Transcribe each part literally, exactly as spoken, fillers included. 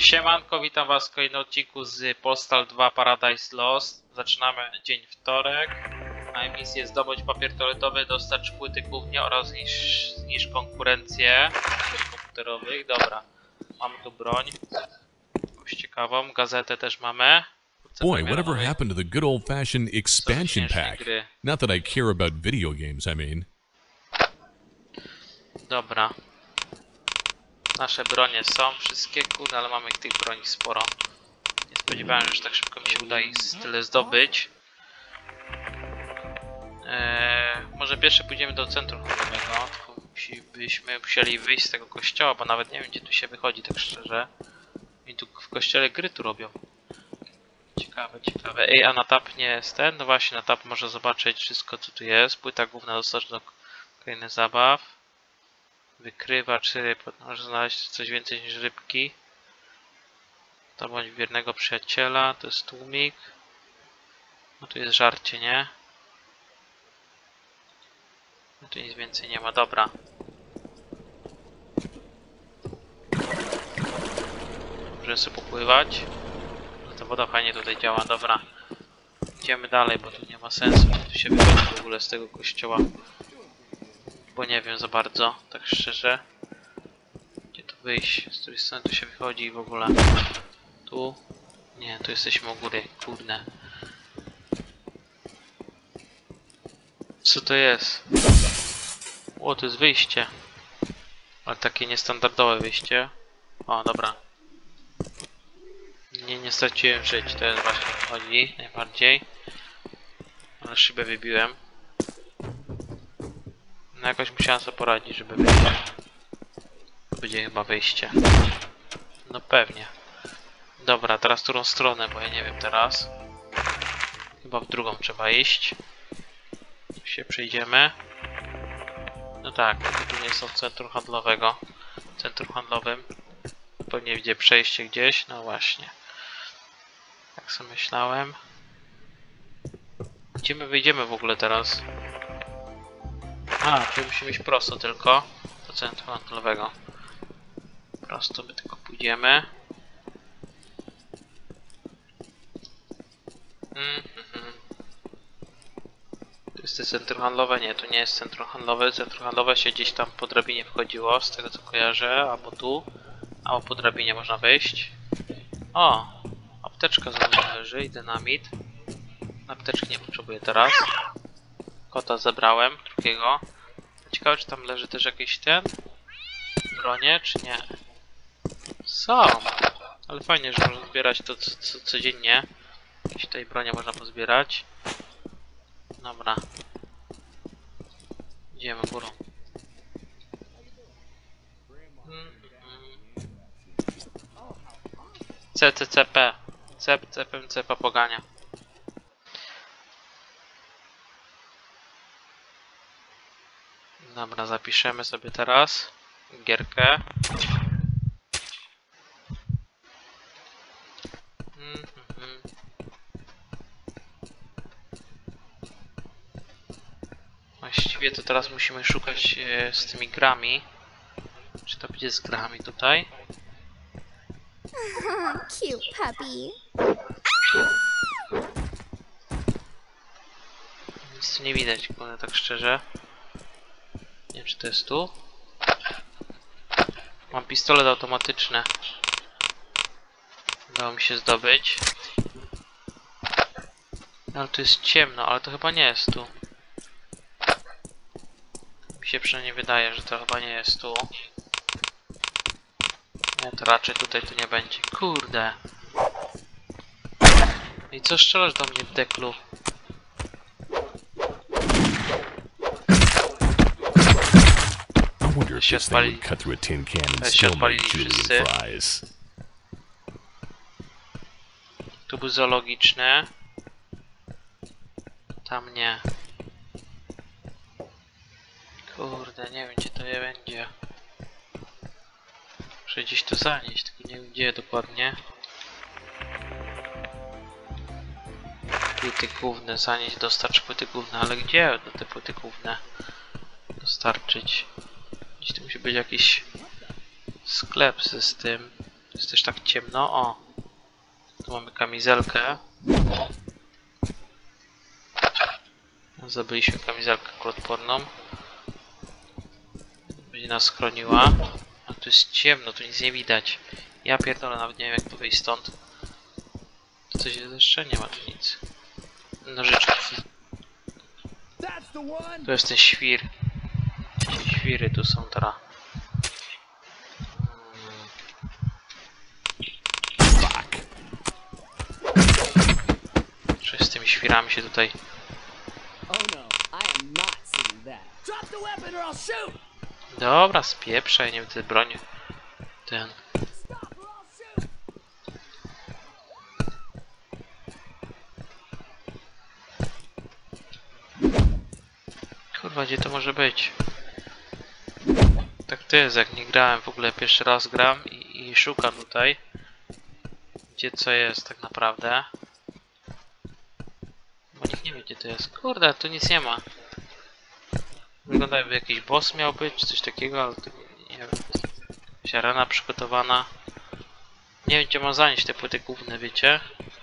Siemanko, witam was w kolejnym odcinku z Postal dwa Paradise Lost. Zaczynamy dzień wtorek. Na misję zdobądź papier toaletowy, dostarcz płyty głównie oraz zniszcz, zniszcz konkurencję komputerowych. Dobra, mamy tu broń. Jakąś ciekawą, gazetę też mamy. Boy, whatever happened to the good old-fashioned expansion pack? Not that I care about video games, I mean. Dobra. Nasze bronie są wszystkie, kurde, ale mamy tych broni sporo. Nie spodziewałem się, że tak szybko mi się uda ich tyle zdobyć. Eee, może pierwsze pójdziemy do centrum handlowego. Byśmy musieli wyjść z tego kościoła, bo nawet nie wiem, gdzie tu się wychodzi, tak szczerze. I tu w kościele gry tu robią. Ciekawe, ciekawe. Ej, a na tap nie jest ten? No właśnie, na tap może zobaczyć wszystko, co tu jest. Płyta główna dostarcz do kolejnych zabaw. Wykrywacz ryb, może znaleźć coś więcej niż rybki. To bądź wiernego przyjaciela, to jest tłumik. No tu jest żarcie, nie? No tu nic więcej nie ma, dobra. Możemy sobie popływać. No ta woda fajnie tutaj działa, dobra. Idziemy dalej, bo tu nie ma sensu, tu się wychodzi w ogóle z tego kościoła. Bo nie wiem za bardzo, tak szczerze. Gdzie tu wyjść? Z której strony tu się wychodzi i w ogóle. Tu? Nie, tu jesteśmy u góry, kurde. Co to jest? O, to jest wyjście. Ale takie niestandardowe wyjście. O, dobra. Nie, nie straciłem żyć, to jest właśnie o co chodzi najbardziej. Ale szybę wybiłem. No jakoś musiałem sobie poradzić, żeby wyjść. Będzie chyba wyjście. No pewnie. Dobra, teraz w którą stronę, bo ja nie wiem teraz. Chyba w drugą trzeba iść. Tu się przejdziemy. No tak, tu nie są centrum handlowego. Centrum handlowym. Pewnie widzę przejście gdzieś, no właśnie. Tak sobie myślałem. Gdzie my wyjdziemy w ogóle teraz? A, czyli musimy iść prosto tylko do centrum handlowego. Prosto my tylko pójdziemy. Mm -hmm. To jest to centrum handlowe? Nie, to nie jest centrum handlowe. Centrum handlowe się gdzieś tam po drabinie wchodziło, z tego co kojarzę, albo tu, albo po drabinie można wejść. O! Apteczka za mną leży i dynamit. Apteczki nie potrzebuję teraz. Kota zebrałem, drugiego. Ciekawe, czy tam leży też jakiś ten? Bronie, czy nie? Są! Ale fajnie, że można zbierać to co, co, codziennie. Jakieś tutaj bronie można pozbierać. Dobra. Idziemy górą. C C C P. C C P C papogania. Dobra, zapiszemy sobie teraz gierkę. Mm -hmm. Właściwie to teraz musimy szukać e, z tymi grami. Czy to będzie z grami tutaj? Cute puppy. Nic tu nie widać, powiem tak szczerze. Nie wiem, czy to jest tu. Mam pistolet automatyczny. Udało mi się zdobyć. Ale tu jest ciemno, ale to chyba nie jest tu. Mi się przynajmniej wydaje, że to chyba nie jest tu. Nie, to raczej tutaj tu nie będzie. Kurde. I co strzelasz do mnie w deklu? Się odpalili. Się odpalili wszyscy. Tu był zoologiczny. Tam nie. Kurde, nie wiem gdzie to je będzie. Muszę gdzieś to zanieść, tylko nie wiem gdzie dokładnie. Płyty główne zanieść, dostarcz płyty główne, ale gdzie do te płyty główne dostarczyć? Gdzieś tu musi być jakiś sklep z tym. Jest też tak ciemno. O! Tu mamy kamizelkę. Zdobyliśmy kamizelkę kuloodporną. Będzie nas chroniła. A tu jest ciemno, tu nic nie widać. Ja pierdolę, nawet nie wiem jak tu wyjść stąd. Tu coś jest jeszcze? Nie ma tu nic. Nożyczki. Tu jest ten świr. Ci świry tu są teraz. Czy z tymi świrami się tutaj... Dobra, spieprzaj, nie wiem, ty broń. Ten. Kurwa, gdzie to może być? Tak to jest, jak nie grałem, w ogóle pierwszy raz gram i, i szukam tutaj. Gdzie co jest tak naprawdę. Bo nikt nie wie gdzie to jest. Kurde, tu nic nie ma. Wygląda jakby jakiś boss miał być, czy coś takiego, ale to nie wiem. Jakaś arena przygotowana. Nie wiem gdzie mam zanieść te płyty główne, wiecie?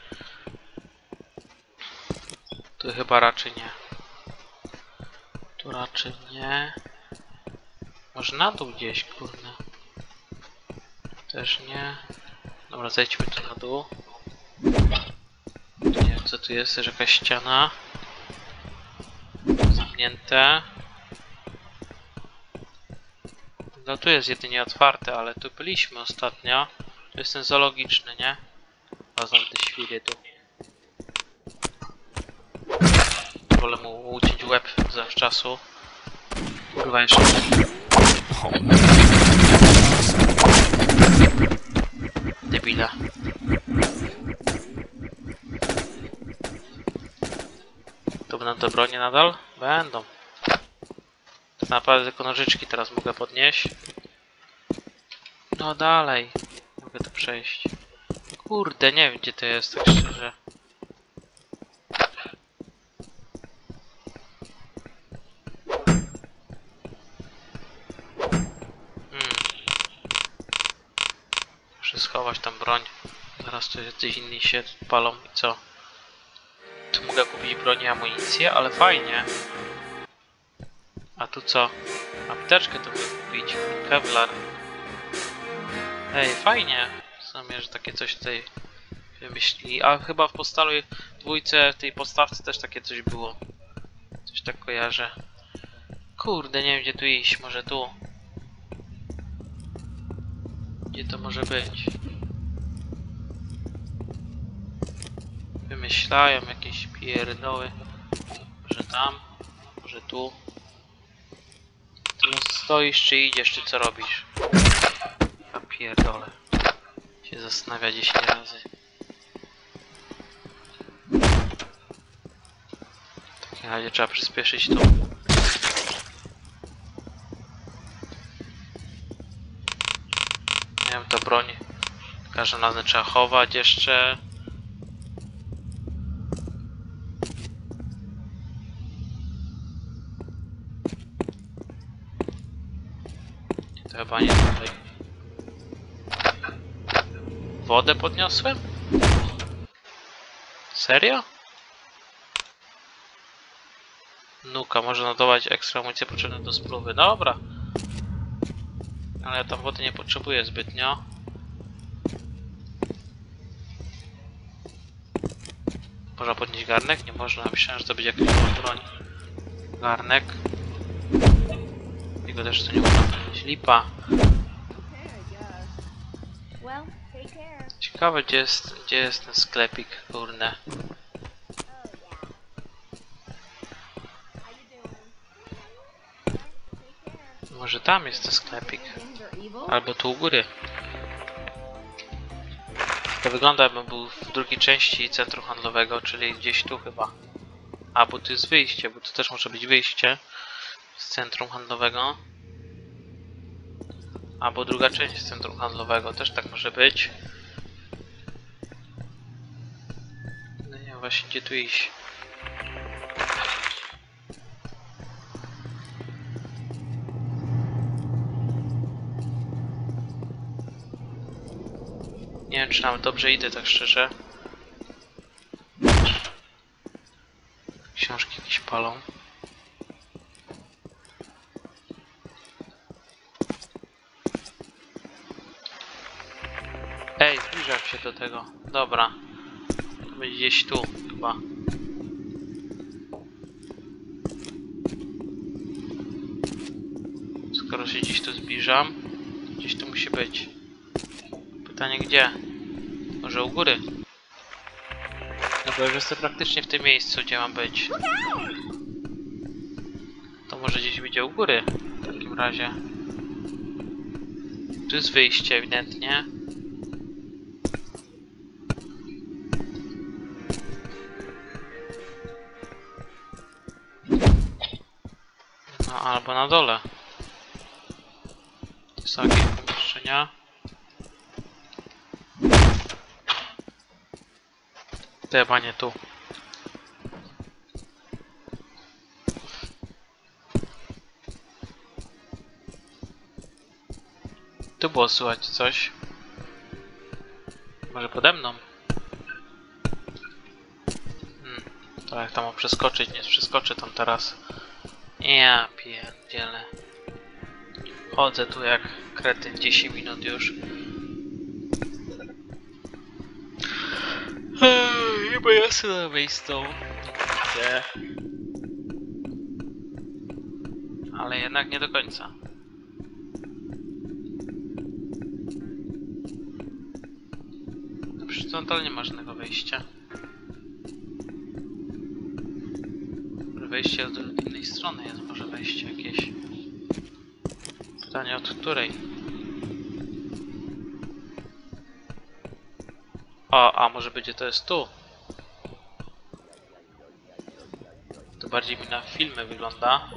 Tu chyba raczej nie. Tu raczej nie. Może na dół gdzieś, kurde. Też nie. Dobra, zejdźmy tu na dół. Nie wiem co tu jest, też jakaś ściana. Zamknięte. No tu jest jedynie otwarte, ale tu byliśmy ostatnio. Tu jest ten zoologiczny, nie? A znowu te świry tu. Wolę mu uciąć łeb zawczasu. Kurwa jeszcze. Debila. To będą te bronie nadal? Będą. Tak naprawdę tylko nożyczki teraz mogę podnieść. No dalej. Mogę to przejść. Kurde, nie wiem gdzie to jest, tak szczerze. Hmm. Muszę schować tam broń. Zaraz tu jacyś inni się palą i co? Tu mogę kupić broń i amunicję, ale fajnie. A tu co? Apteczkę to mogę kupić. Kevlar. Ej, fajnie. W sumie, że takie coś tutaj wymyślili. A chyba w Postalu dwójce, w tej podstawce też takie coś było. Coś tak kojarzę. Kurde, nie wiem gdzie tu iść. Może tu. Gdzie to może być? Wymyślają jakieś pierdoły. Może tam. Może tu. Tu stoisz, czy idziesz, czy co robisz? Ja pierdolę. Się zastanawia dziesięć razy. W takim razie trzeba przyspieszyć tu. Nie wiem, to broń. Każdą razem trzeba chować jeszcze. To chyba nie tutaj. Wodę podniosłem? Serio? Nuka, może nadawać ekstra amunicję potrzebne do spluwy. Dobra. Ale ja tam wody nie potrzebuję zbytnio. Można podnieść garnek? Nie można. Myślałem, że to będzie jakaś broń. Garnek. Jego też tu nie można podnieść. Lipa. Well, take care. Ciekawe gdzie jest, gdzie jest ten sklepik, kurde. How you doing? Take care. Może tam jest ten sklepik. Things are evil. Albo tu u góry. To wygląda jakby był w drugiej części centrum handlowego, czyli gdzieś tu chyba. A, bo tu jest wyjście, bo tu też może być wyjście z centrum handlowego. Albo druga część z centrum handlowego, też tak może być. No nie wiem właśnie gdzie tu iść. wiem, czy nawet dobrze idę, tak szczerze. Książki jakieś palą. Ej, zbliżam się do tego. Dobra. To będzie gdzieś tu, chyba. Skoro się gdzieś tu zbliżam, gdzieś tu musi być. Pytanie gdzie? Może u góry? No bo już jestem praktycznie w tym miejscu, gdzie mam być. To może gdzieś będzie u góry. W takim razie. Tu jest wyjście ewidentnie. No albo na dole. To są jakieś pomieszczenia. To chyba nie tu. Tu było słychać coś. Może pode mną? Hmm. To jak tam mam przeskoczyć? Nie przeskoczę tam teraz. Ja pierdzielę. Chodzę tu jak kretyn dziesięć minut już. Chyba jasne na miejscu. Gdzie? Ale jednak nie do końca. No przecież to nie ma żadnego wejścia. Wejście od innej strony jest, może wejście jakieś. Pytanie od której? O, a może będzie to jest tu? To bardziej mi na filmy wygląda.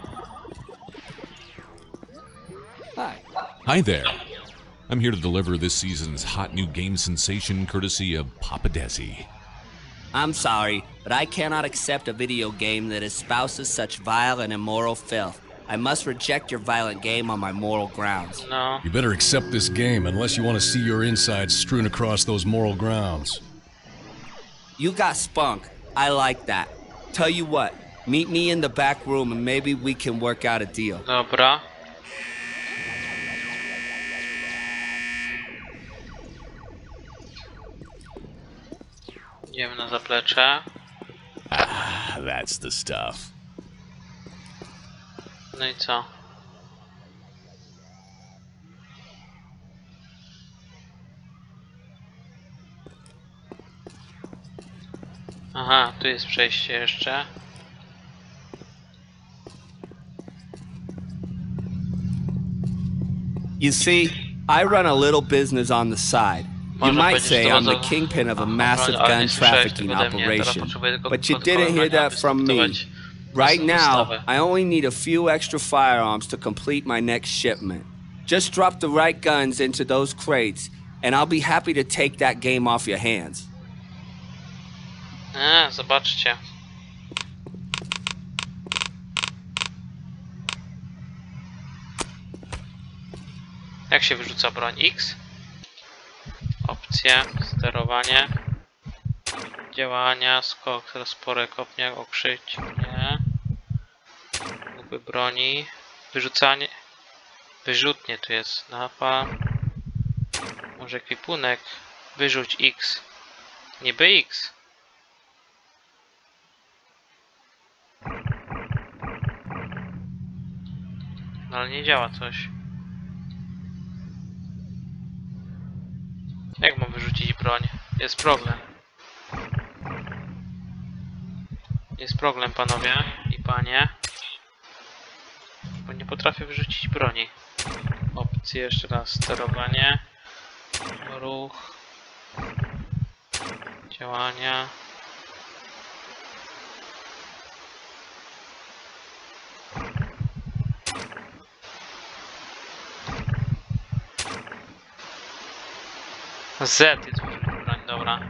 Hi there. I'm here to deliver this season's hot new game sensation courtesy of Papa Desi. I'm sorry, but I cannot accept a video game that espouses such vile and immoral filth. I must reject your violent game on my moral grounds. No. You better accept this game unless you want to see your insides strewn across those moral grounds. You got spunk. I like that. Tell you what, meet me in the back room and maybe we can work out a deal. Dobra. Idziemy na zaplecze. Ah, that's the stuff. No i co? Aha, tu jest przejście jeszcze. You see, I run a little business on the side. You might say I'm the kingpin of a massive gun trafficking operation, but you didn't hear that from me. Right now, I only need a few extra firearms to complete my next shipment. Just drop the right guns into those crates, and I'll be happy to take that game off your hands. A, zobaczcie. Jak się wyrzuca broń? X? Opcje, sterowanie, działania, skok, rozporę, kopniak, okrzyć, nie. Grupy broni, wyrzucanie, wyrzutnie tu jest, napalm, może ekwipunek, wyrzuć X, niby X. No ale nie działa coś. Jak mam wyrzucić broń? Jest problem. Jest problem, panowie i panie. Bo nie potrafię wyrzucić broni. Opcje, jeszcze raz, sterowanie. Ruch. Działania. Z jest wyrzucić broń, dobra.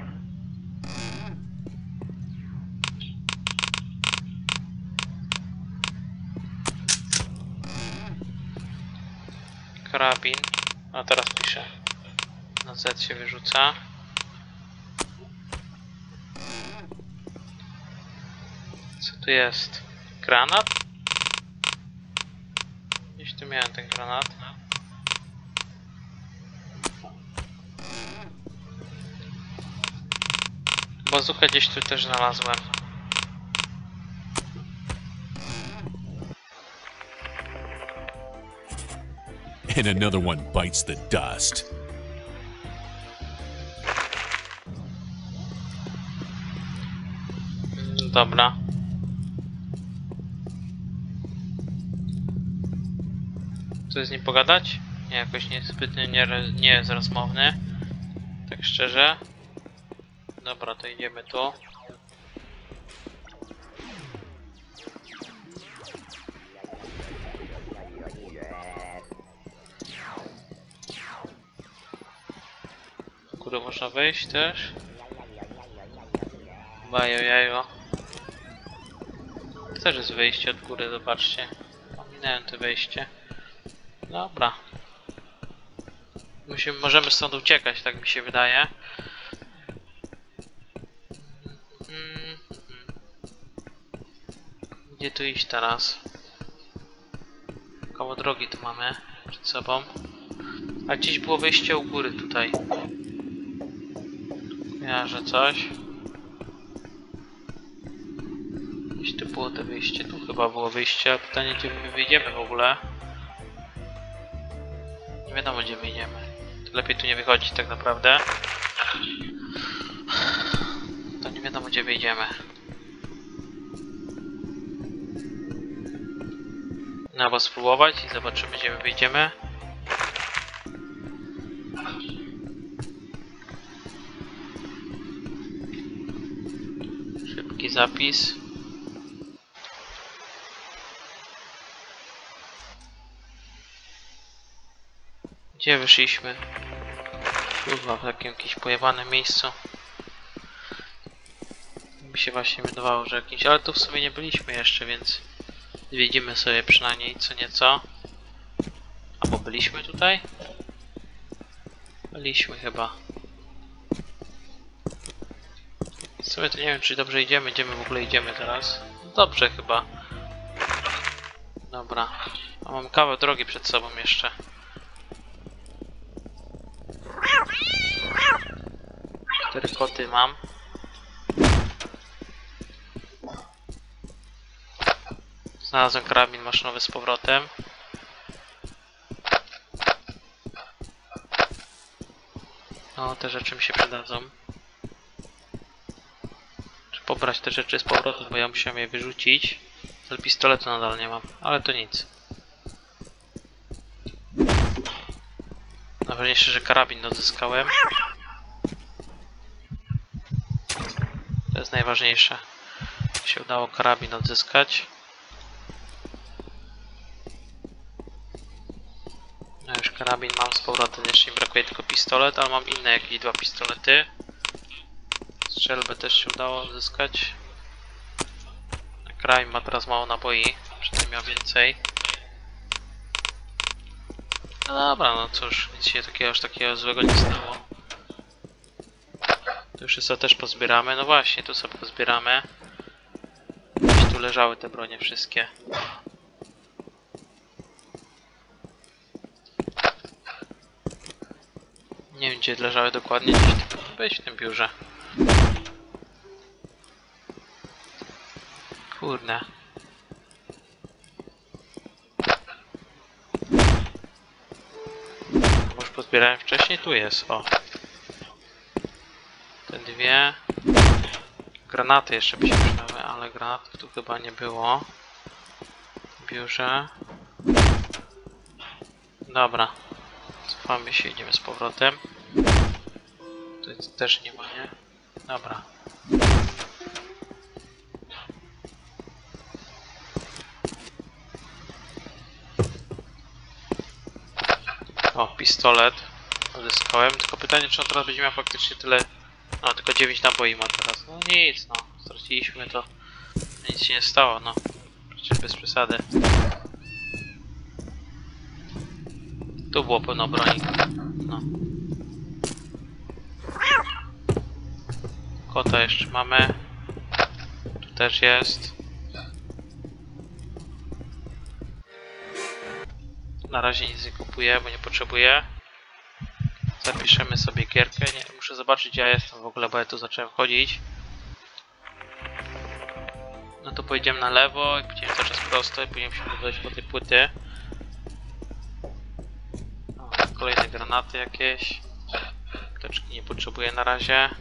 Karabin. A teraz piszę. Na Z się wyrzuca. Co tu jest? Granat? Gdzieś tu miałem ten granat. Bazukę gdzieś tu też znalazłem. And another one bites the dust. Dobra. Co z nim pogadać? Nie, jakoś niezbytnio nie, nie jest rozmowny. Tak szczerze. Dobra, to idziemy tu. Do góry można wejść też. Bajo jajo. Też jest wyjście od góry, zobaczcie. Pominąłem to wejście. Dobra. Musimy, możemy stąd uciekać, tak mi się wydaje. Gdzie tu iść teraz? Koło drogi tu mamy przed sobą. A gdzieś było wyjście u góry tutaj. Kojarzę coś. Gdzieś tu było to wyjście, tu chyba było wyjście, a pytanie gdzie my wyjdziemy w ogóle. Nie wiadomo gdzie wyjdziemy. To lepiej tu nie wychodzić tak naprawdę. To nie wiadomo gdzie wyjdziemy. No bo spróbować i zobaczymy gdzie my wyjdziemy. Szybki zapis. Gdzie wyszliśmy? Kurwa, w takim jakimś pojebanym miejscu. Mi się właśnie wydawało, że jakimś... Ale tu w sumie nie byliśmy jeszcze, więc... Zwiedzimy sobie przynajmniej co nieco. Albo byliśmy tutaj? Byliśmy chyba. W sumie to nie wiem czy dobrze idziemy, gdzie my w ogóle idziemy teraz. Dobrze chyba. Dobra. A mam kawał drogi przed sobą jeszcze. Cztery koty mam. Znalazłem karabin maszynowy z powrotem. No, te rzeczy mi się przydadzą. Czy pobrać te rzeczy z powrotem, bo ja musiałem je wyrzucić. Ale pistoletu nadal nie mam, ale to nic. Najważniejsze, że karabin odzyskałem. To jest najważniejsze. Się udało karabin odzyskać. No już karabin mam z powrotem, jeszcze mi brakuje tylko pistolet, ale mam inne jakieś dwa pistolety. Strzelbę też się udało odzyskać. Kraj ma teraz mało naboi, przynajmniej miał więcej. No dobra, no cóż, nic się takiego aż takiego złego nie stało. Tu już sobie też pozbieramy, no właśnie, tu sobie pozbieramy. Gdzieś tu leżały te bronie wszystkie. Nie wiem gdzie leżały dokładnie, gdzieś tu powinny być w tym biurze. Kurde. Już pozbierałem wcześniej, tu jest, o. Te dwie. Granaty jeszcze by się przydały, ale granatów tu chyba nie było. W biurze. Dobra. Cofamy się, idziemy z powrotem. Tu też nie ma, nie? Dobra. O, pistolet odzyskałem, tylko pytanie czy on teraz będzie miał faktycznie tyle... No, tylko dziewięć naboi ma teraz. No nic, no, straciliśmy to. Nic się nie stało, no. Przecież bez przesady. Tu było pełno broni. No. Kota jeszcze mamy. Tu też jest. Na razie nic nie kupuję, bo nie potrzebuję. Zapiszemy sobie gierkę. Nie, muszę zobaczyć, gdzie ja jestem w ogóle, bo ja tu zacząłem chodzić. No to pojedziemy na lewo i pójdziemy cały czas prosto i później musimy dojść po tej płyty. O, kolejne granaty jakieś. Apteczki nie potrzebuję na razie.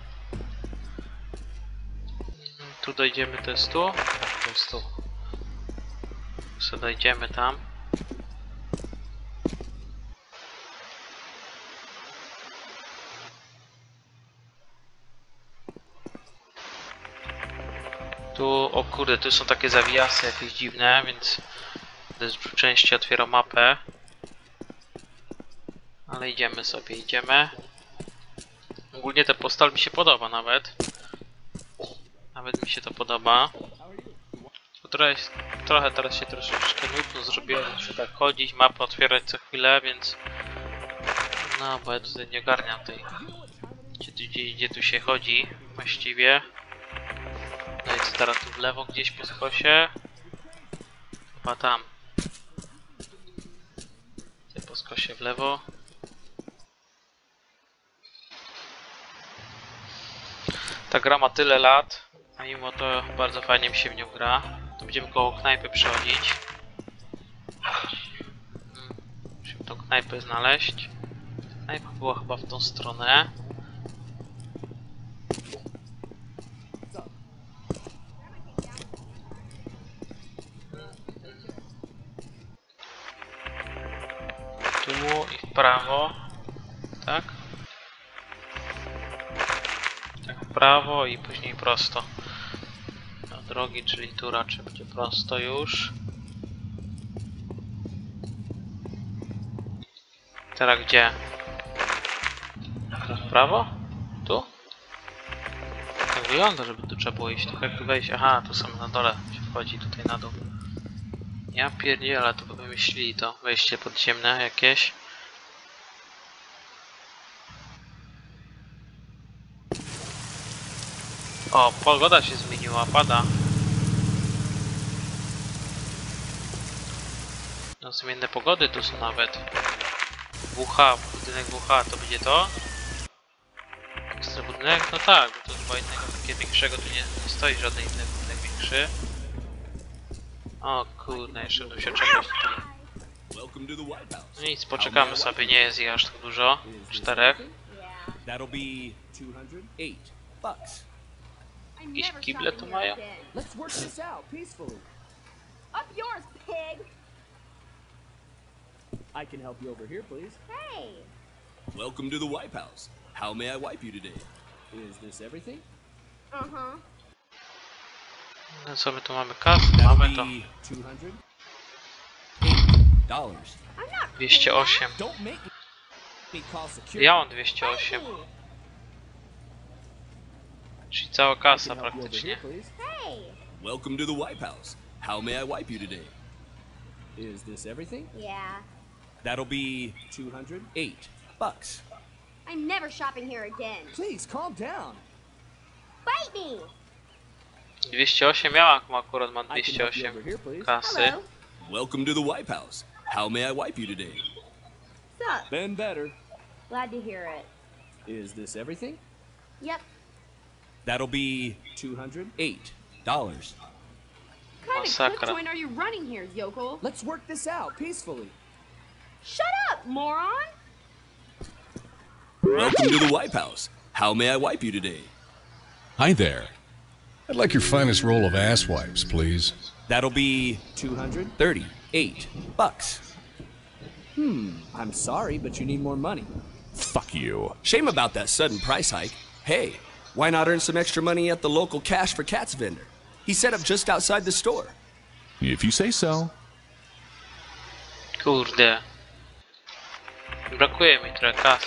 Tu dojdziemy, to jest tu? To jest tu. Co dojdziemy tam. Tu, o kurde, tu są takie zawijasy jakieś dziwne, więc w części otwiera mapę. Ale idziemy sobie, idziemy. Ogólnie ten postal mi się podoba nawet. Nawet mi się to podoba. Trochę, trochę teraz się troszeczkę nudno zrobiło, muszę tak chodzić, mapę otwierać co chwilę, więc... No, bo ja tutaj nie ogarniam tej... Gdzie, gdzie, gdzie tu się chodzi właściwie. No i co teraz tu w lewo gdzieś po skosie? Chyba tam. Gdzie po skosie w lewo? Ta gra ma tyle lat, a mimo to bardzo fajnie mi się w nią gra. To będziemy koło knajpy przechodzić. Musimy tą knajpę znaleźć. Knajpa była chyba w tą stronę. Tu i w prawo. Tak? Tak, w prawo i później prosto. Do drogi, czyli tu raczej będzie prosto już. Teraz gdzie? Teraz w prawo? Tu? Tak wygląda, żeby tu trzeba było iść. Tak jak tu wejść? Aha, tu są na dole się wchodzi tutaj na dół. Ja pierdzielę, to by wymyślili to wejście podziemne jakieś. O, pogoda się zmieniła, pada. No, zmienne pogody tu są nawet. W H, budynek W H, to będzie to? Ekstra budynek? No tak, bo to chyba innego takiego większego tu nie, nie stoi, żaden inny budynek większy. O kurde, jeszcze tu się czegoś tutaj. No nic, poczekamy sobie, nie jest ich aż tak dużo. Czterech. Jakieś kible tu mają? Let's work this out peacefully. Up yours, pig! I can help you over here, please. Hey! Welcome to the Wipe House. How may I wipe you today? Is this everything? Uh-huh. No co my tu mamy? Kasę? Mamy to. two hundred dollars. I'm not dwieście osiem. Don't make me call security. Ja mam dwieście osiem. Czyli cała I kasa can help you over praktycznie. here, please. Hey! Welcome to the Wipe House. How may I wipe you today? Is this everything? Yeah. That'll be two hundred eight bucks. I'm never shopping here again. Please calm down. Bite me! dwieście osiem miałam, akurat mam I can dwieście help you osiem over here, please. kasy. Hello. Welcome to the Wipe House. How may I wipe you today? Sup? Been better. Glad to hear it. Is this everything? Yep. That'll be two hundred eight dollars. What kind of Masakra. clip joint are you running here, yokel? Let's work this out peacefully. Shut up, moron! Welcome to the Wipe House. How may I wipe you today? Hi there. I'd like your finest roll of ass wipes, please. That'll be two hundred thirty-eight bucks. Hmm, I'm sorry, but you need more money. Fuck you. Shame about that sudden price hike. Hey, why not earn some extra money at the local Cash for Cats vendor? He's set up just outside the store. If you say so. Kurde. Brakuje mi trochę kasy.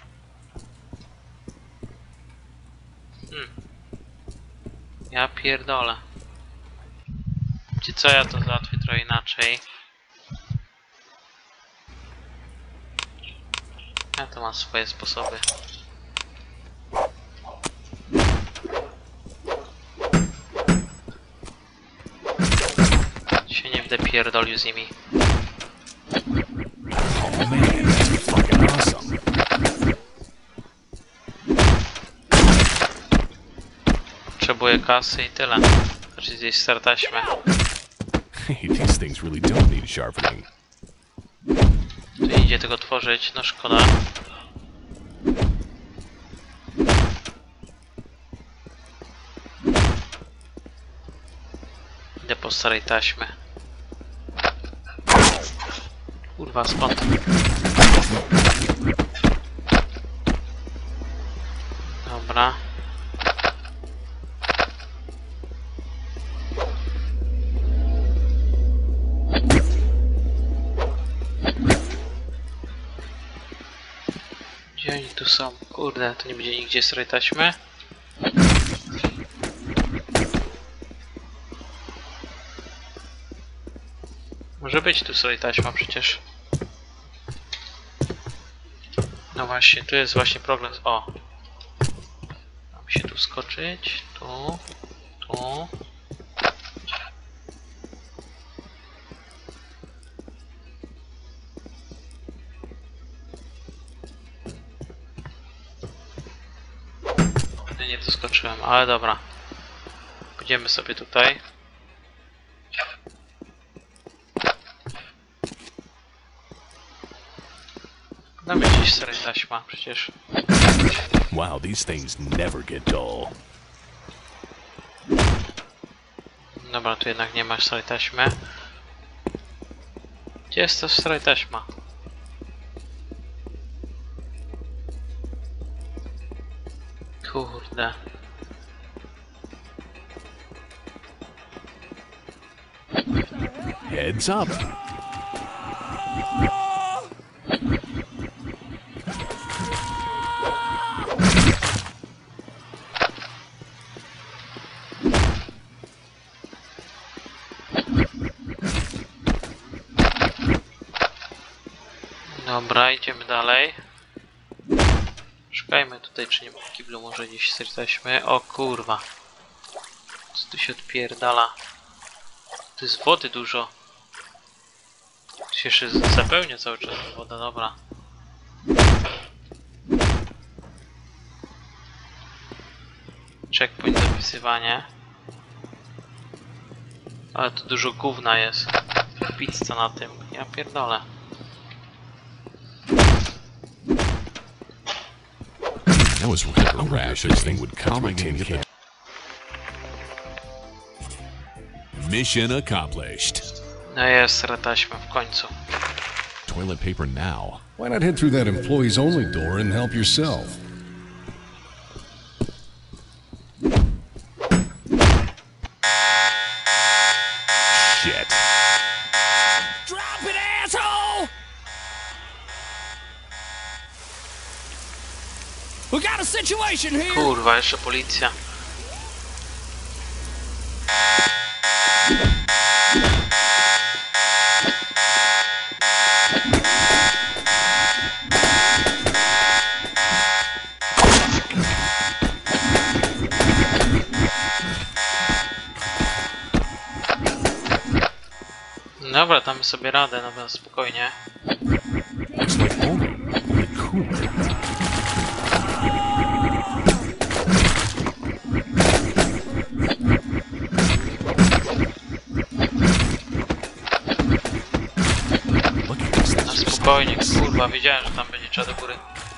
Hmm. Ja pierdolę. Czy co, ja to załatwię trochę inaczej. Ja to mam swoje sposoby. Się nie będę pierdolił z nimi. Potrzebuję kasy i tyle. Znaczy zjeść stare taśmę. Hey, these things really don't need sharpening. Tu nie idzie tego tworzyć, no szkoda. Idę po starej taśmy. Kurwa, skąd? Dobra. Gdzie oni tu są? Kurde, to nie będzie nigdzie starej taśmy. Może być tu starej taśma przecież. No właśnie, tu jest właśnie problem. O! Mam się tu skoczyć. Tu. Tu. Nie doskoczyłem, ale dobra. Pójdziemy sobie tutaj. Damy gdzieś starej taśma przecież. Wow, these things never get dull. Dobra, tu jednak nie ma starej taśmy. Gdzie jest ta starej taśma? Kurde. Heads up. Dobra, idziemy dalej. Szukajmy tutaj, czy nie ma w kiblu może gdzieś taśmy. O kurwa. Co tu się odpierdala? Tu jest wody dużo. Tu się jeszcze zapełnia cały czas woda, dobra. Checkpoint zapisywanie. Ale tu dużo gówna jest. Pizza na tym. Ja pierdolę. That was really a rash. This thing would cut through a tin can. Mission accomplished. No jest taśma w końcu. Toilet paper now. Why not head through that employees only door and help yourself? Shit. Drop it, asshole! We got a situation here. Kurwa, jeszcze policja. Dobra, damy sobie radę, nawet spokojnie. It's like only, only cooler. Na spokojnie, kurwa, wiedziałem, że tam będzie trzeba do góry.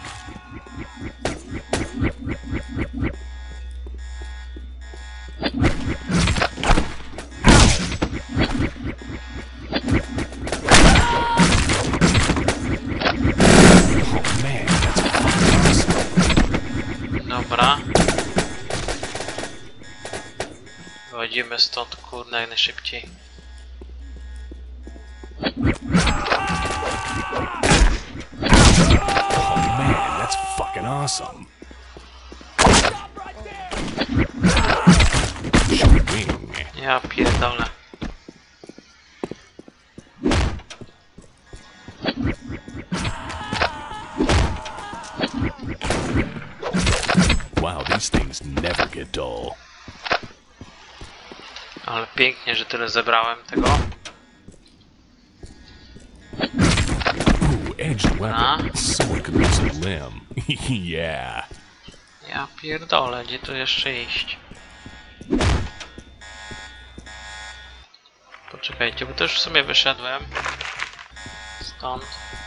Dobra. Wychodzimy stąd, kurna, jak najszybciej. Oh man, that's fucking awesome. Wing. Ja pierdolę. Wow, these things never get dull. Ale pięknie, że tyle zebrałem tego. Ooh, edged weapon. A? Someone could lose a limb. Yeah. Ja pierdolę, gdzie tu jeszcze iść? Poczekajcie, bo to już w sumie wyszedłem stąd.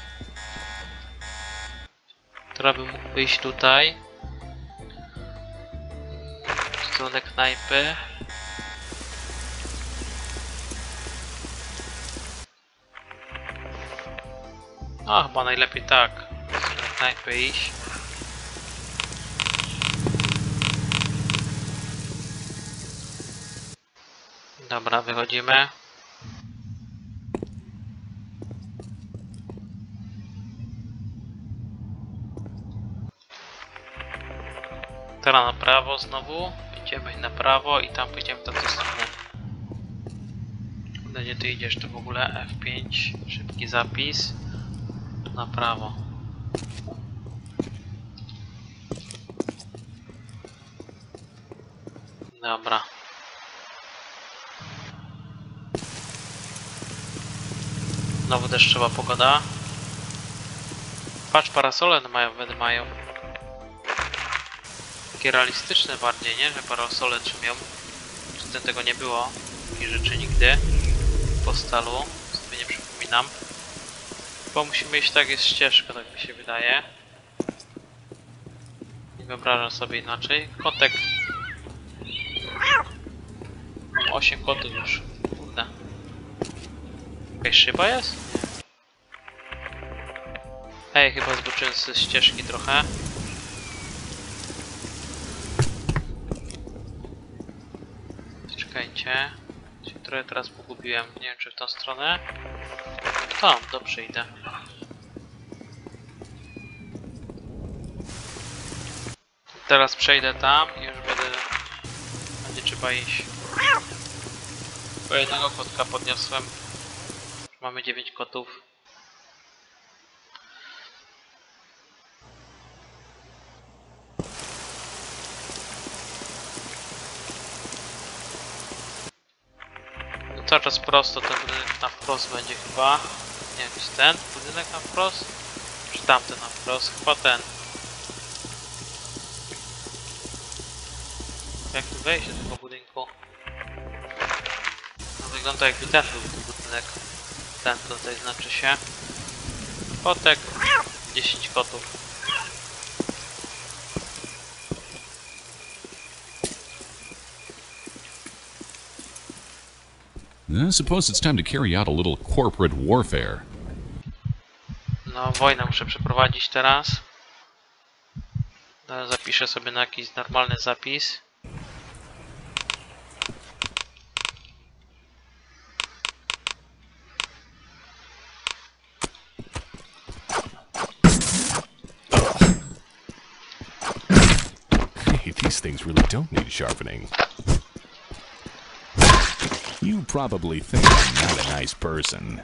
Teraz bym mógł wyjść tutaj w stronę knajpy. No chyba najlepiej tak w stronę knajpy iść. Dobra, wychodzimy. Teraz na prawo znowu. Idziemy na prawo i tam pójdziemy w tamtą stronę. Gdzie ty idziesz to w ogóle? F pięć. Szybki zapis. Tu na prawo. Dobra. Znowu deszczowa pogoda. Patrz, parasole mają, wtedy mają. Takie realistyczne bardziej, nie? Że parasole trzymią. Przedtem tego nie było. Takich rzeczy nigdy. W postalu. Sobie nie przypominam. Bo musimy iść, tak jest ścieżka, tak mi się wydaje. Nie wyobrażam sobie inaczej. Kotek. Mam osiem kotów już. Kurde. Jakaś szyba jest? Nie. Ej, chyba zboczyłem ze ścieżki trochę. Czekajcie. Się trochę teraz pogubiłem. Nie wiem, czy w tą stronę. Tam, dobrze idę. Teraz przejdę tam i już będę... Będzie trzeba iść. Bo jednego kotka podniosłem. Mamy dziewięć kotów. No cały czas prosto, ten budynek na wprost będzie chyba. Nie wiem, czy ten budynek na wprost? Czy tamten na wprost? Chyba ten. Jak tu wejść do tego budynku? No, wygląda jakby ten był ten budynek. Ten tutaj znaczy się. Kotek. dziesięć kotów. I suppose it's time to carry out a little corporate warfare. No, wojnę muszę przeprowadzić teraz. Teraz zapiszę sobie na jakiś normalny zapis. Hey, these things really don't need sharpening. You probably think I'm not a nice person.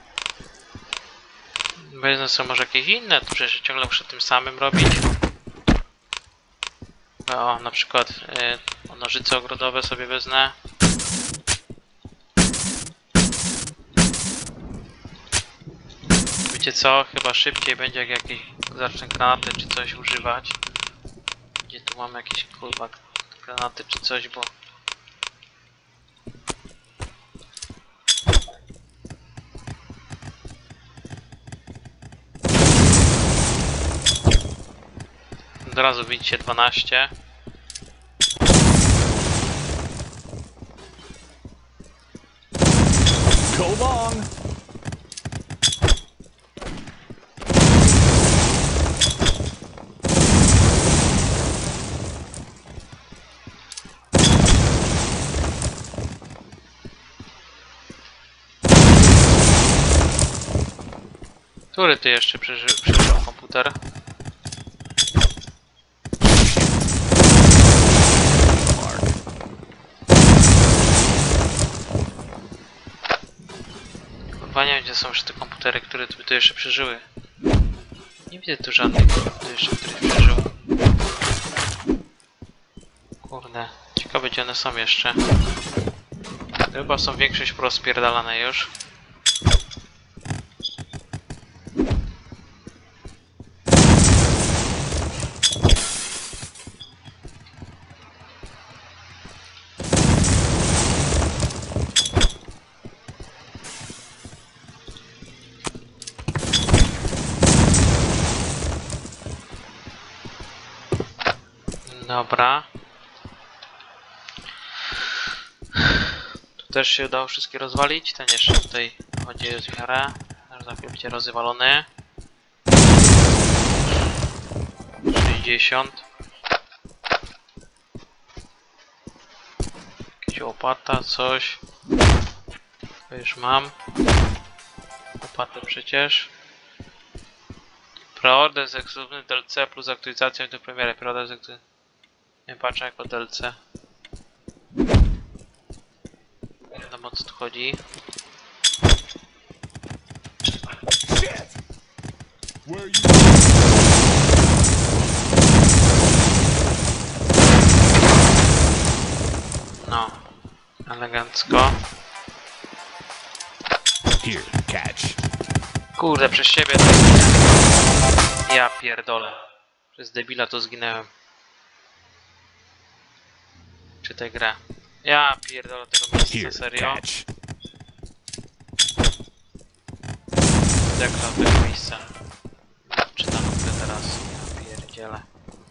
Wezmę sobie może jakieś inne, to przecież ciągle muszę tym samym robić. O, na przykład yy, nożyce ogrodowe sobie wezmę. Wiecie co? Chyba szybciej będzie, jak jakieś zacznę granaty czy coś używać. Gdzie tu mamy jakieś kurwa granaty czy coś, bo... Od razu widzicie dwanaście. Go long. Który ty jeszcze przeżył, przeżył komputer? Kurwa, nie wiem, gdzie są już te komputery, które tu, tu jeszcze przeżyły. Nie widzę tu żadnych tu jeszcze, których przeżył. Kurde, ciekawe gdzie one są jeszcze. Chyba są większość porozpierdalane już. Dobra. Tu też się udało wszystkie rozwalić. Ten jeszcze tutaj chodzi jest w miarę. Za chwilę będzie rozwalony. sześćdziesiąt. Jakaś łopata, coś. To już mam. Łopatę przecież. Preorder z ekskluzywnym D L C plus aktualizacja do premiery. Preorder z ekskluzywnym. Nie patrzę jako D L C. Nie wiadomo o co tu chodzi. No, elegancko. Here, catch. Kurde, przez ciebie to... Ja pierdolę. Przez debila to zginęłem. Czy tę grę? Ja pierdolę tego miejsca, Here, serio. catch. Dekla tego miejsca. Czytam grę teraz. Ja pierdzielę.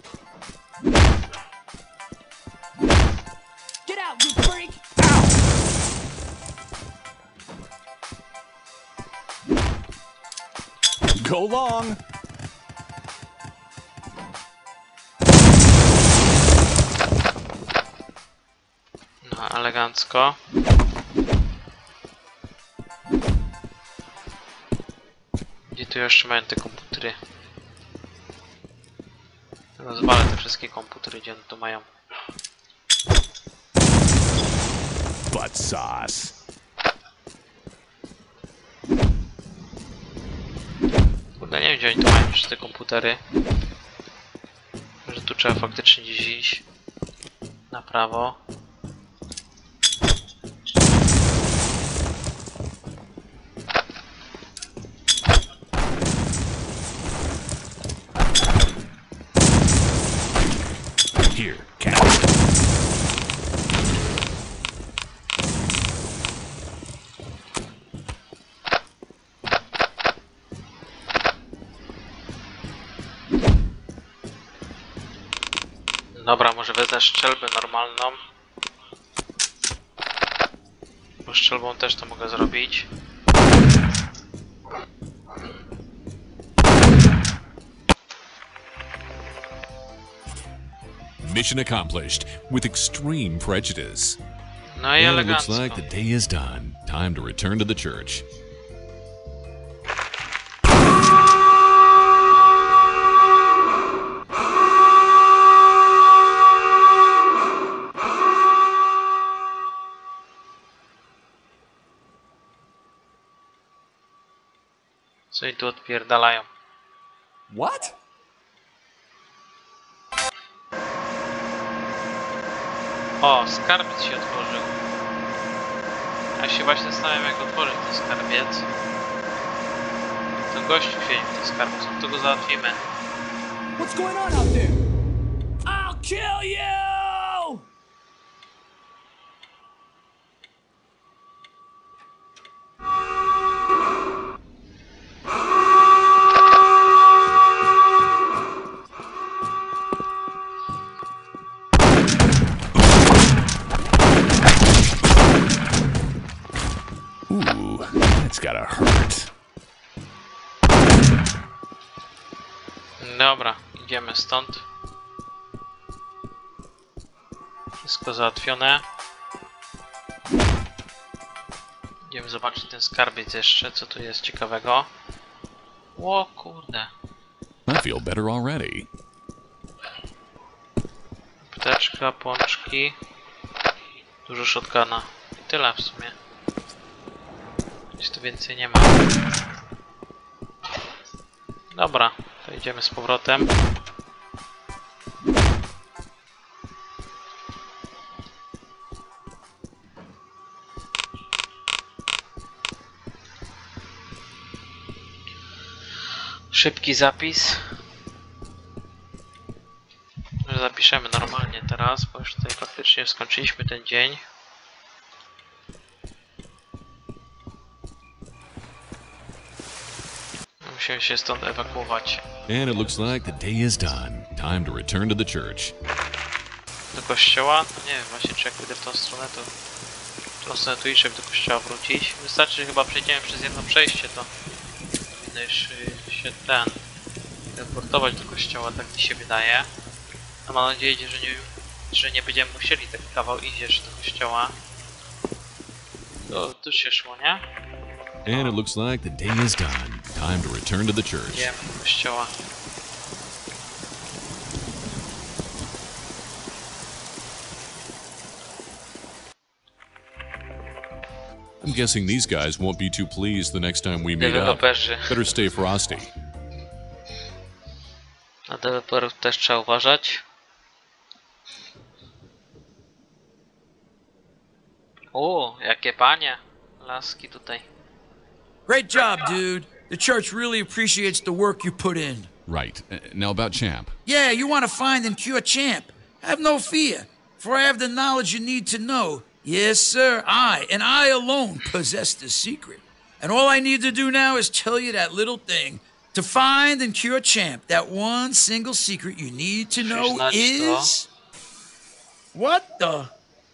Get out, you freak! Go long! No, elegancko. Gdzie tu jeszcze mają te komputery? Rozwalę te wszystkie komputery, gdzie one tu mają. Butt sauce. Kurde, nie wiem gdzie oni tu mają jeszcze te komputery. Może tu trzeba faktycznie gdzieś iść. Na prawo. Here, catch. Dobra, może wezmę strzelbę normalną. Bo strzelbą też to mogę zrobić. Mission accomplished with extreme prejudice. No i And it looks elegancko. like the day is done. Time to return to the church. Co i tu odpierdalają? What? O, skarbiec się otworzył. Ja się właśnie zastanawiam jak otworzyć ten skarbiec. Ten gościu siedzi w tym skarbcu, to go załatwimy. What's going on out there? I'll kill you! Ooh, that's gotta hurt. Dobra, idziemy stąd. Wszystko załatwione. Idziemy zobaczyć ten skarbiec jeszcze, co tu jest ciekawego. O kurde. I feel better already. Apteczka, pączki. Dużo shotguna. I tyle w sumie. Nic tu więcej nie ma. Dobra, to idziemy z powrotem. Szybki zapis. Może zapiszemy normalnie teraz, bo już tutaj faktycznie skończyliśmy ten dzień. Musimy się stąd ewakuować. And it looks like the day is done. Time to return to the church. kościoła? No nie wiem, właśnie czy jak pójdę w tą stronę, to w tą stronę tu iść, żeby do kościoła wrócić. Wystarczy, że chyba przejdziemy przez jedno przejście, to powinno już y, się ten teleportować do kościoła, tak mi się wydaje. No mam nadzieję, że nie, że nie będziemy musieli taki kawał iść jeszcze do kościoła. To tu się szło, nie? And it looks like the day is done. Time to return to the church. Idziemy do kościoła. I'm guessing these guys won't be too pleased the next time we meet up. Deweloperzy. Better stay frosty. Na deweloperów też trzeba uważać. O, jakie panie. Laski tutaj. Great job, dude. The church really appreciates the work you put in. Right. Uh, now about Champ. Yeah, you want to find and cure Champ. Have no fear, for I have the knowledge you need to know. Yes, sir, I, and I alone, possess the secret. And all I need to do now is tell you that little thing. To find and cure Champ, that one single secret you need to know is... What the?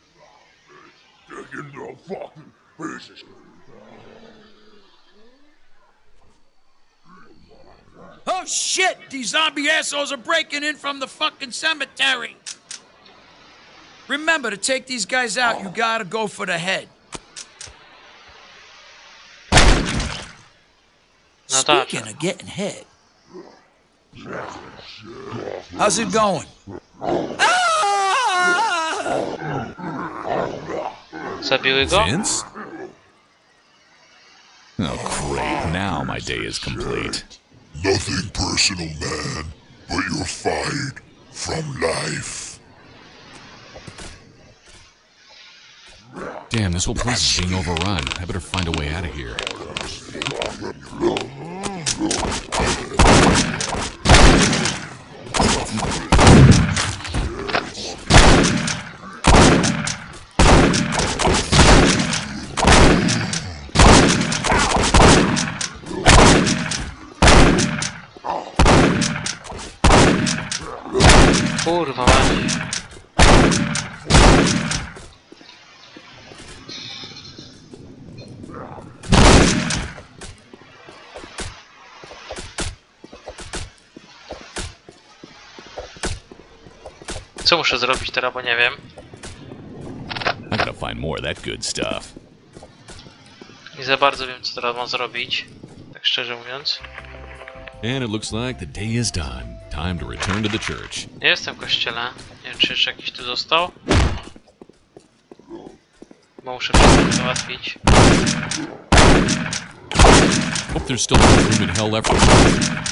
Oh shit! These zombie assholes are breaking in from the fucking cemetery! Remember, to take these guys out, you gotta go for the head. Speaking of getting head, how's it going? Zabiły go? Vince? Oh, great. Now my day is complete. Nothing personal, man, but you're fired from life. Damn, this whole place is being overrun. I better find a way out of here. Kurwa mać. Co muszę zrobić teraz, bo nie wiem. I gotta find more of that good stuff. Nie za bardzo wiem, co teraz mam zrobić. Tak szczerze mówiąc. And it looks like the day is done. Time to return to the church. Nie jestem w kościele. Nie wiem, czy jeszcze jakiś tu został. Bo muszę wszystko załatwić. Hope there's still enough room in hell left for me.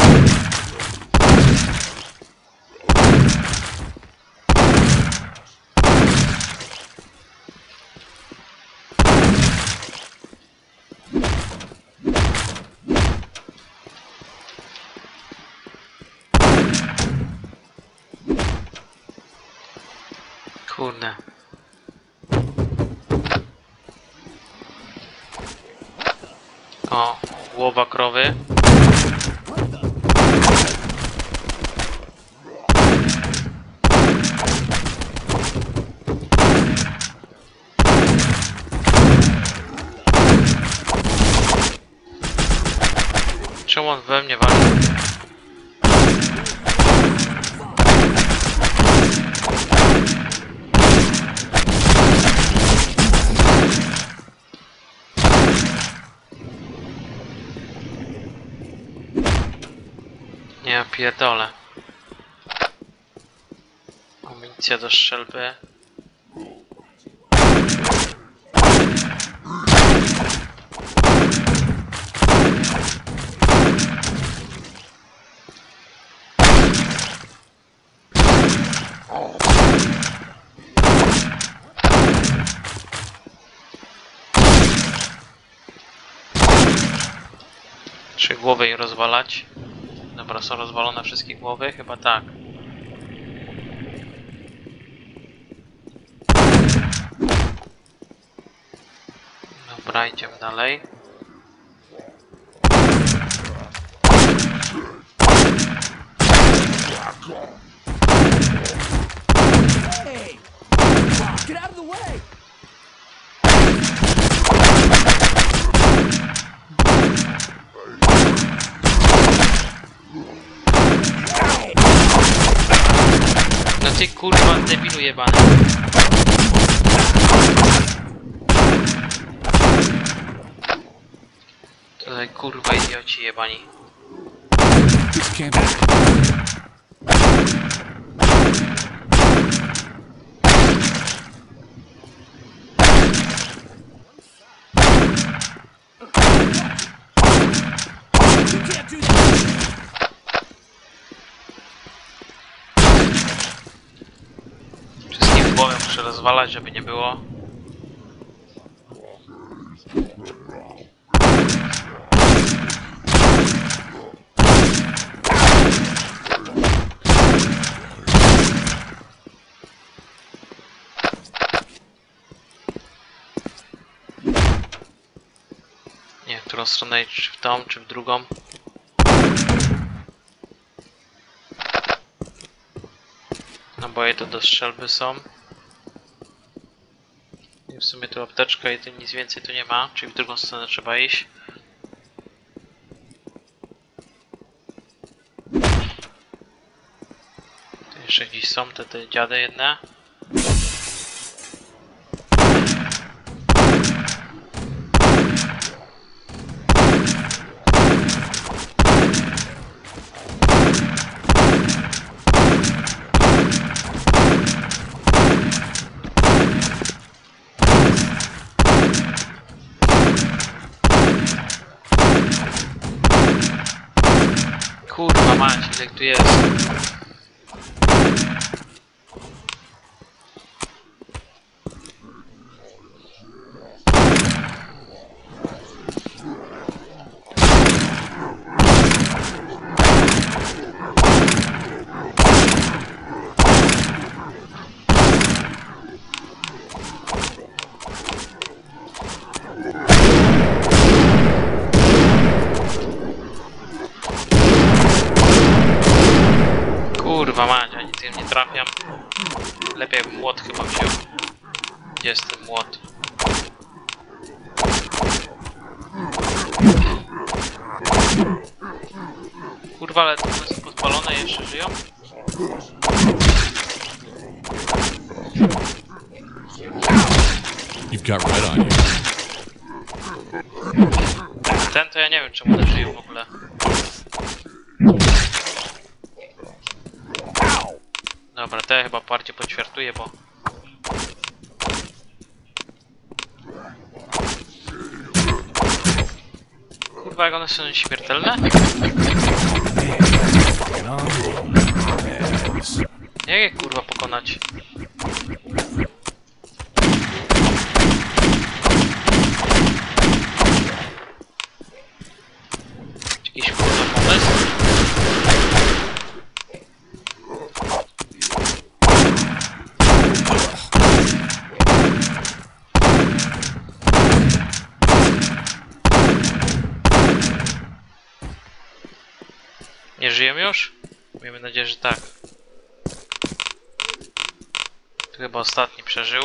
Kurde. O, głowa krowy. Czemu on we mnie wali? Ja pierdolę. Amunicja do strzelby. Czy głowę im rozwalać? Dobra, są rozwalone wszystkie głowy? Chyba tak. Dobra, idziemy dalej. No ty kurwa debilu jebany. Tutaj kurwa idioci jebani. This can't be. Wszystkie w głowę muszę rozwalać, żeby nie było. Nie wiem, w którą stronę, czy w tą, czy w drugą. Naboje to do strzelby są. I w sumie tu apteczka i tu nic więcej tu nie ma, czyli w drugą stronę trzeba iść. Tu jeszcze gdzieś są te, te dziady jedne. Kurwa mać, ile tu jest. Kurwa mać, ani tym nie trafiam. Lepiej bym młot chyba wziął. Gdzie jest ten młot? Kurwa, ale to są podpalone i jeszcze żyją? You've got red on you. Ten to ja nie wiem czemu one żyją w ogóle. Dobra, te chyba bardziej poćwiartuję, bo... Kurwa, jak one są śmiertelne? Jak je kurwa pokonać? Jakiś kurwa pomysł? Nie żyją już? Miejmy nadzieję, że tak. Tu chyba ostatni przeżył.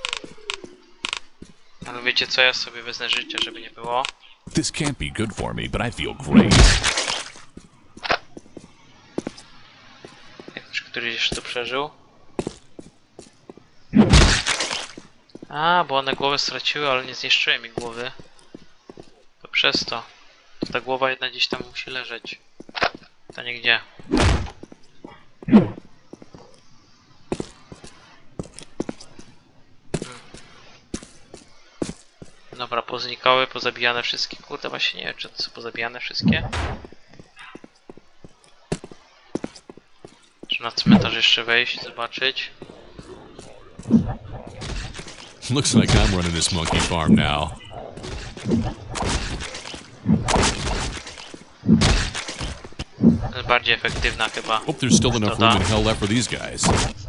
Ale wiecie co, ja sobie wezmę życie, żeby nie było. This can't be good for me, but I feel great. Jak któryś jeszcze tu przeżył. A, bo one głowę straciły, ale nie zniszczyły mi głowy. To przez to. To ta głowa jedna gdzieś tam musi leżeć. To nigdzie. Hmm. Dobra, poznikały, pozabijane wszystkie. Kurde, właśnie nie wiem, czy to są pozabijane wszystkie. Czy na cmentarz jeszcze wejść, zobaczyć. Looks like I'm running this monkey farm now. Bardziej efektywna chyba. Hope there's still enough room in hell left for these guys.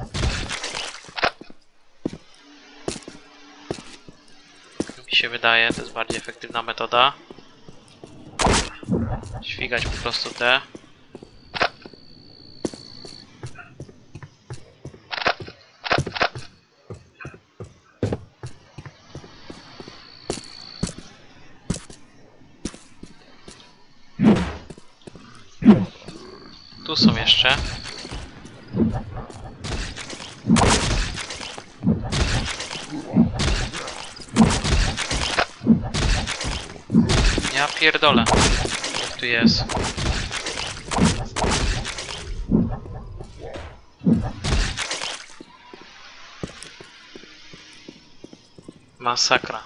Mi się wydaje, to jest bardziej efektywna metoda. Świgać po prostu te. Tu są jeszcze. Ja pierdolę. Jak tu jest. Masakra.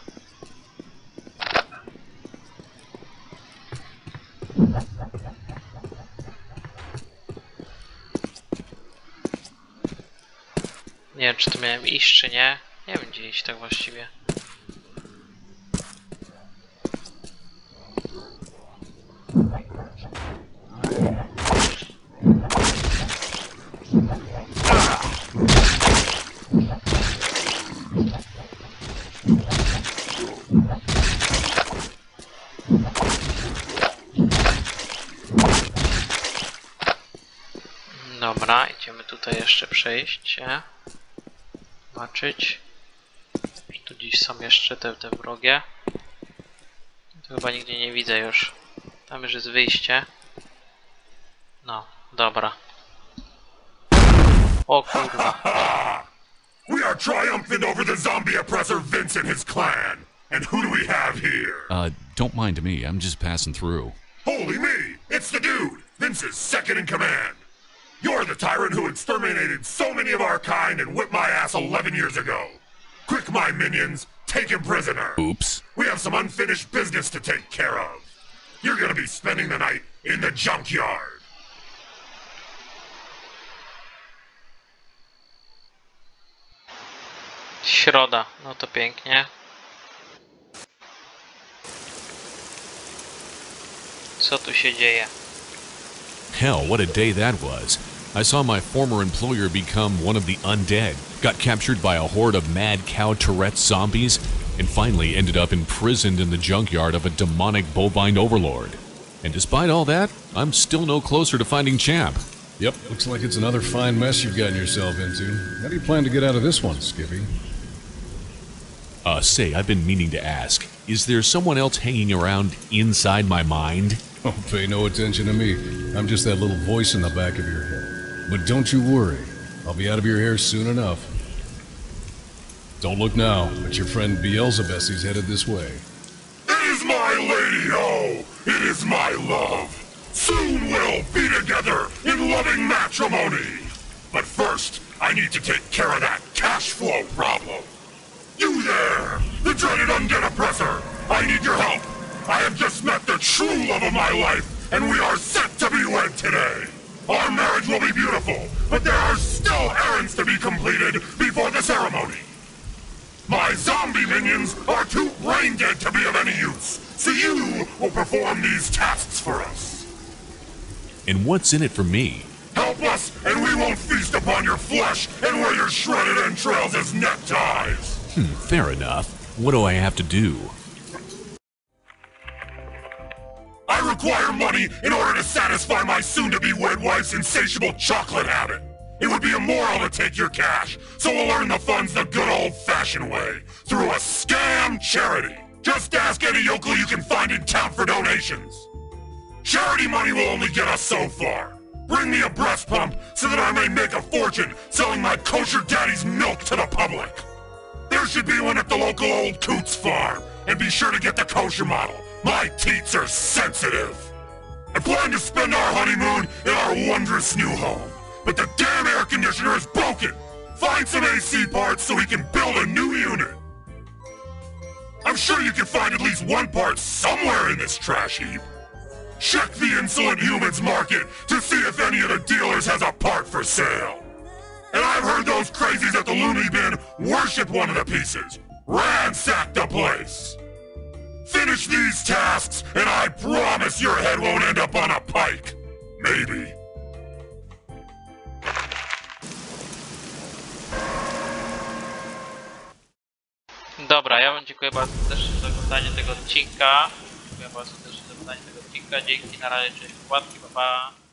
Nie wiem, czy tu miałem iść, czy nie. Nie wiem, gdzie iść tak właściwie. Dobra, idziemy tutaj jeszcze przejść. Zobaczyć. Że tu gdzieś są jeszcze te, te wrogie. Tu chyba nigdzie nie widzę już. Tam już jest wyjście. No, dobra. O kurwa. We are triumphant over the zombie oppressor Vince and his clan. And who do we have here? Uh, don't mind me. I'm just passing through. Holy me! It's the dude! Vince's second in command! You're the tyrant who exterminated so many of our kind and whipped my ass eleven years ago. Quick, my minions, take him prisoner. Oops. We have some unfinished business to take care of. You're gonna be spending the night in the junkyard. Środa, no to pięknie. Co tu się dzieje? Hell, what a day that was. I saw my former employer become one of the undead, got captured by a horde of mad cow Tourette zombies, and finally ended up imprisoned in the junkyard of a demonic bovine overlord. And despite all that, I'm still no closer to finding Champ. Yep, looks like it's another fine mess you've gotten yourself into. How do you plan to get out of this one, Skippy? Uh, say, I've been meaning to ask, is there someone else hanging around inside my mind? Oh, pay no attention to me. I'm just that little voice in the back of your head. But don't you worry. I'll be out of your hair soon enough. Don't look now, but your friend Beelzebub's headed this way. It is my lady, oh! It is my love! Soon we'll be together in loving matrimony! But first, I need to take care of that cash flow problem. You there! The dreaded undead oppressor! I need your help! I have just met the true love of my life, and we are set to be wed today! Our marriage will be beautiful, but there are still errands to be completed before the ceremony! My zombie minions are too brain dead to be of any use, so you will perform these tasks for us. And what's in it for me? Help us, and we won't feast upon your flesh and wear your shredded entrails as neckties! Hmm, fair enough. What do I have to do? I require money in order to satisfy my soon-to-be wed wife's insatiable chocolate habit. It would be immoral to take your cash, so we'll earn the funds the good old-fashioned way, through a scam charity. Just ask any yokel you can find in town for donations. Charity money will only get us so far. Bring me a breast pump so that I may make a fortune selling my kosher daddy's milk to the public. There should be one at the local old Coots farm, and be sure to get the kosher model. My teats are sensitive. I plan to spend our honeymoon in our wondrous new home, but the damn air conditioner is broken. Find some A C parts so we can build a new unit. I'm sure you can find at least one part somewhere in this trash heap. Check the insolent humans market to see if any of the dealers has a part for sale. And I've heard those crazies at the loony bin worship one of the pieces. Ransack the place. Finish these tasks, and I promise your head won't end up on a pike. Maybe. Dobra, ja wam dziękuję bardzo też za oglądanie tego odcinka. Dziękuję bardzo też za oglądanie tego odcinka. Dzięki, na razie, cześć, chłopaki, pa pa.